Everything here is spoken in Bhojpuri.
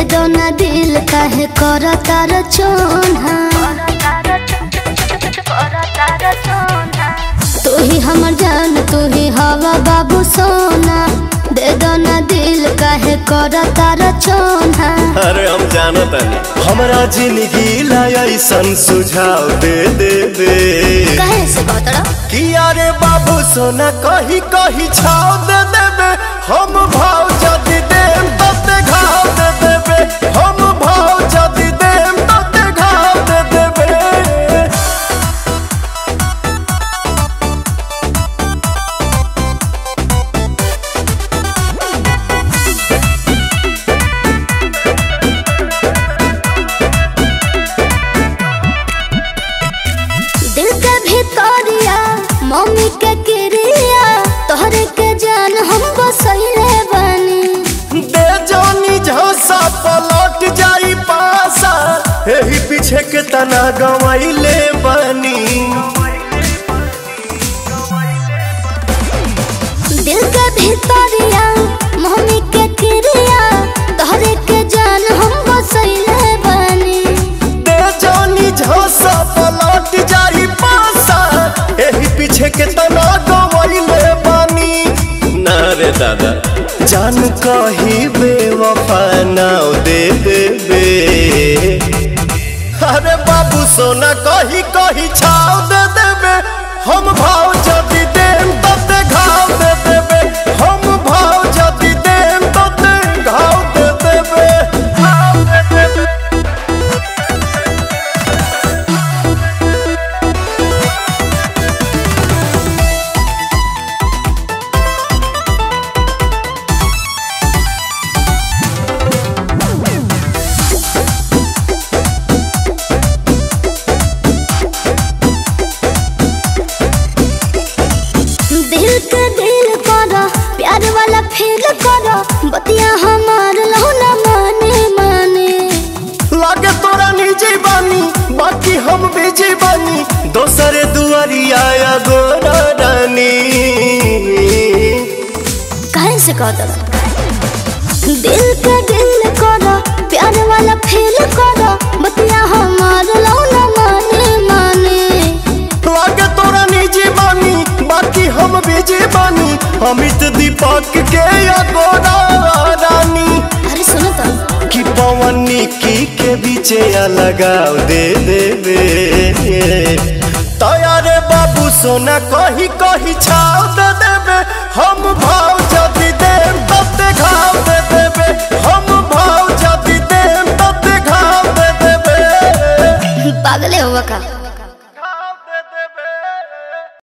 दे दो ना दिल काहे करा तार चोना। तू ही हमर जान तू ही हवा बाबू सोना। दे दो ना दिल काहे करा तार चोना। अरे हम जानत नहीं हमरा जिंदगी ला ऐसन सुझाव दे दे दे। काहे से कहतड़ा कि अरे बाबू सोना कही कही छाव दे देबे। हम भाव जदी देम तते घाव दे देबे। हम भाव जदी देम तते घाव दे देबे। दिल के भितरिया मम्मी के क्रिया तोहरे के जान हम बसैले बानी। दे जानी झोसा पलट जाई पासा एही पीछे के तना गवाइले बानी। दिल के भितरिया मम्मी के क्रिया तोहरे के जान हम बसैले बानी। दे जानी झोसा पलट जाई पासा एही पीछे के तना गवाइले बानी। ना रे दादा जान कही बेवफा नाव दे देबे। अरे बाबू सोना कही कही छाव दे देबे। हम भाव जदी देम तते घाव दे देबे। हम भाव जदी देम तते घाव दे देबे। घाव दे देबे। दिल के दिल करो प्यार वाला फील करो बतिया हमार लौना माने माने। लागे तोरा निजी बानी बाकी हम बिजी बानी। दोसरे दुआरिया या गोरा रानी। काहे से कहतड़ा दिल के दिल करो प्यार वाला फील करो बतिया हमार लौना माने माने। लागे तोरा निजी बानी बाकी हम बिजी बानी। अमित दीपक के या गोरा रानी। अरे सुनो तो कि पवन के बीचे या लगाव दे देबे। तयारे बाबू सोना कही कही छाव दे देबे। हम भाव जदी देम तते